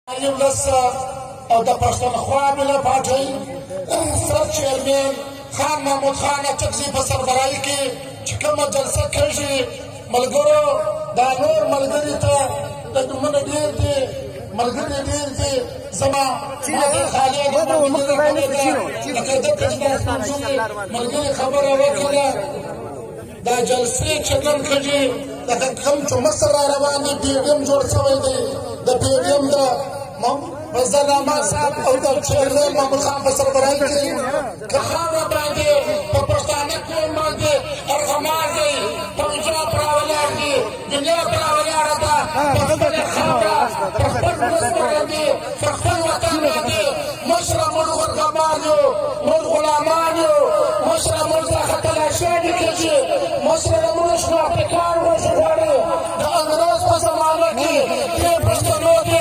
او د پښتونخوا ملي پارټۍ سر چیرمن خان محمود خان اټکزي په سربراهۍ کې چې کومه جلسه کېږي ملګرو دا نور ملګري ته د نومونه ډېر دي ملګري ډېر دي زما خالد لکه دلته چې دا ستونزې ملګري خبره وکړه دا جلسې چې نن کېږي لکه کوم چې مصر را روان دي پی ډي ایم جوړ شوی دی د پی ډي ایم د رضا رحمان صاحب او د چیرمن محمود خان په سربراهۍ کې که خاوره باندې په پښتانه قوم باندې ارغمان دی پنجاب راولاړ دي دنیا ته راولاړه ده په خپله خاوره په خپل ولس باندې په خپل وطن باندې مشره موږ ارغمان یو موږ غلامان یو مشره موږ څخه تلاشیانې کېږي مشره موږ شناختکار وشي غواړي د انګریز په زمانه کې دې پښتنو دې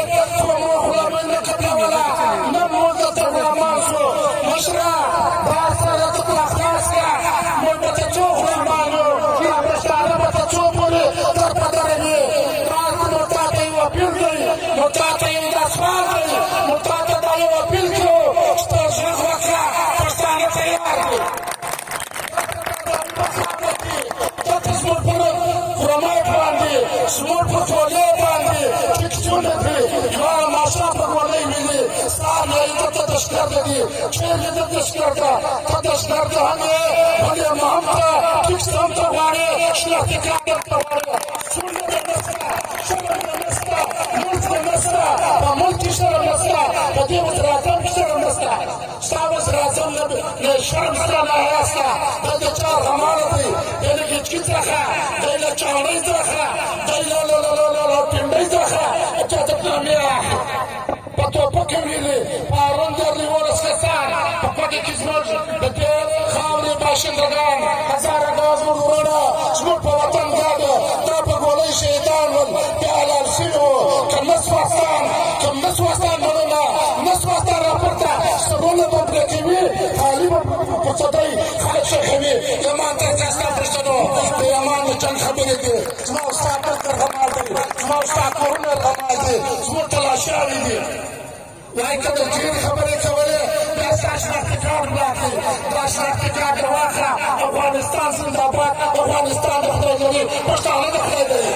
چیرې د تشکر ته ته تشکر ته هم یې بلې هم ته ټیکسټم ته غواړې شناختکار درته غواړې سوړ دې نشته شرم دې نشته ملک دې نشته په ملک کې شرم نشته په دې وزیراعظم کې شرم نشته ستا وزیراعظم له شرم سره نه حیا شته دا د چا رمانه دی دی له ګچکي څخه دی له چاړۍ څخه دی له پنډۍ څخه چا ته نامې په توپکې ویلې په اروندر نیولس کسان په کوټې کې زموږ د دې خاورې باشندګان هزاره ګاه زموږ وروڼه زموږ په وطن ګاډه دا په ګولۍ شهیدان ول بیا حلال شوي وو که نه سوستان مننه نه سوستان راپورته سرونه به پرې کوي خالي به په چټۍ خلک شخوي یمان ته ستا پښتنو د یمان د جنګ خبرې دي زما او ستا کلتر غمال دی زما او ستا کورونه غمال دي زموږ تلاشیانې دي وایي که د ډېرې خبرې کولې بیا ستا شناختي کارت راکړي دا شناختي کارت واخله افغانستان زنده‌باد افغانستان د خدای لري پښتانه د خدای لري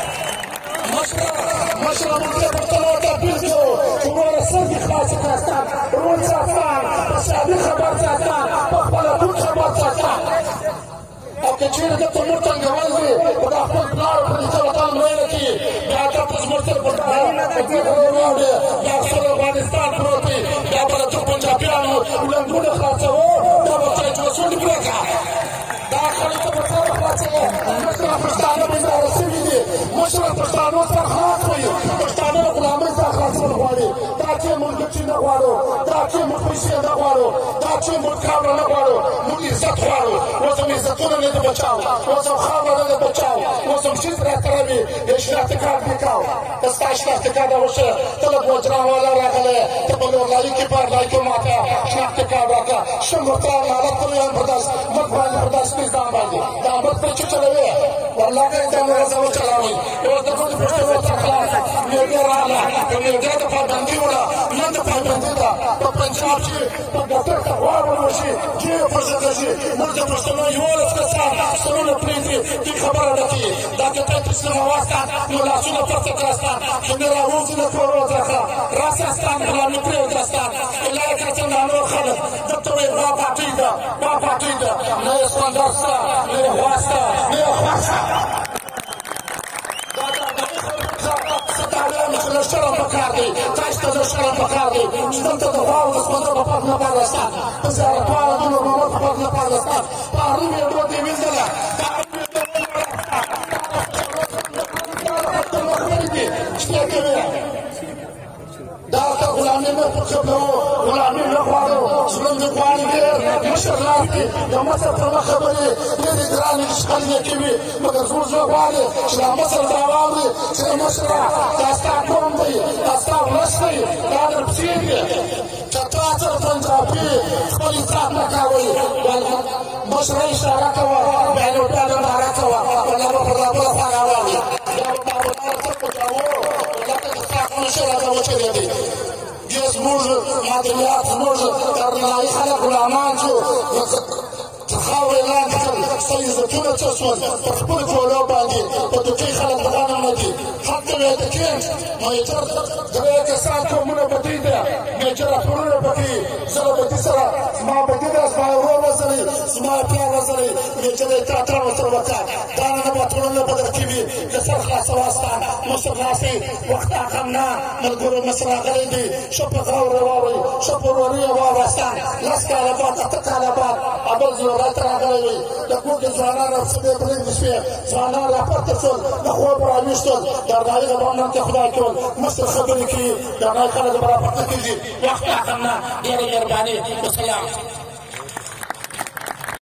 مشره موږ دې پښتنو ته اپیل کوو چې وروره سترګې خلاصې کړه ستا روڼ ساتان په سیالي خبر ساته په خپله ټول خبر ساته او که چېرې دلته موږ تنګول وي په دا خپل پلار په نیچه وطن ویله کې بیا دلته زموږ سره په دې خبرې واورې بیا خپل افغانستان پروت دی بیا به له ټول پنجابیانو لنډونه خلاصوو دا به څه جلسونې پرېږده دا خلک ته به څه خلاصوو مشره پښتانه بیزاره شوي دي مشره پښتانو سر خلاص وي پښتانه له غلامۍ څخه خلاصول غواړي دا چې موږ ګچي نه غواړو دا چې موږ پیسې نه غواړو دا چې موږ خاوره نه غواړو موږ عزت غواړو اوس هم عزتونه نه دي بچاو اوس هم خاوره نه ده بچاو اوس هم شیز راته روي د شناختي کارت دې کاو که ستا شناختي کارت راوښه ته له ګوجرانوالا راغلی ته په لورلایي کې پارلایي کې ماته شناختي کارت راکړه ښه مرتان حالت کوي هم پر داسې ملک باندې پر داسې نظام باندې دا ملک پرې چې چلوي والله که دا مرزه وچلاوئ اوس د ټولو پښتنو څخه خلاص میډیا راغله د میډیا د پابندي وړه نن د پابندي ده په پنجاب کې په ډاکټر ته غوا ونیول ډېر خوشحاله شي موږ د پښتنو 11 کسان سرونه پرېږدي دې خبره نه کوي دا که ته تسلیم واستان نو لاسونه پورته کړستان که مې راووځي د کورو څخه راسستان غلامي پرېږدستان الهي که څنګه نور خلک دلته وایي غوا پاټۍ ده غوا پاټۍ ده نه یې سخوندر شته نه یې غوا شته نه یې خوا شته له شرم پکار دی تاسو ته د شرم پکار دی چې دلته د غواړو د سمندر په پاک نه پالسته په زیارتوالو د نور محمد په پاک نه پالسته په اړین میډو دې ویندله دا ته غلامي نه قبلوو غلامي نه غواړو زموږ غواړي ډېر مشر لاس دي د مصر پر مخ خبرې ډېرې ګرانې شخړې یې کوي مګر زموږ زړه غواړي چې دا مصر دا واوري چې مشره دا ستا قوم دی دا ستا ولس دی دا درپسې دي که تاسو پنجابي خپل عزت نه کوئ مشره اشاره کوه بیا نو بیا ننداره کوه ولا به پر دا بله خوا راواړي بیا به دا ولاره څه پټوو لکه د ستا قوم شرعه ته وچلېدی زموږ مدنیات زموږ درنایي خلک غلامان شو خاورې لاندې کړل ستا عزتونه څه شول په خپلو کولو باندې په دوکۍ خلک دغه نه دي حق وی د کېنټ میجر درې کسان قومونه بدي ده میجر افغانونه پکې زه له بدي سره زما بدي ده زما ورور وزلی زما پلار وزلی میجر یې تیاتران ورسره وکړه دا نه به ټولنه بدل کېږي د سر خلاصوه ستا مشر ناستې وخت حقم نه ملګرو مشر راغلی دی ښه په غوره واورئ ښه په وروري یې واوسته لس کاله بعد اته کاله بعد ابل زیورات ته راغلی وي د کور کې ځوانان راڅخه پرېږدي شوې ځوانان راپورته شول د خوب راویښتل د ارنایي غبرګون ته خدای کول مشر خبرې کوي د ارنایي خلک به راپورته کېږي وخت حقم نه ډېره مهرباني وسلام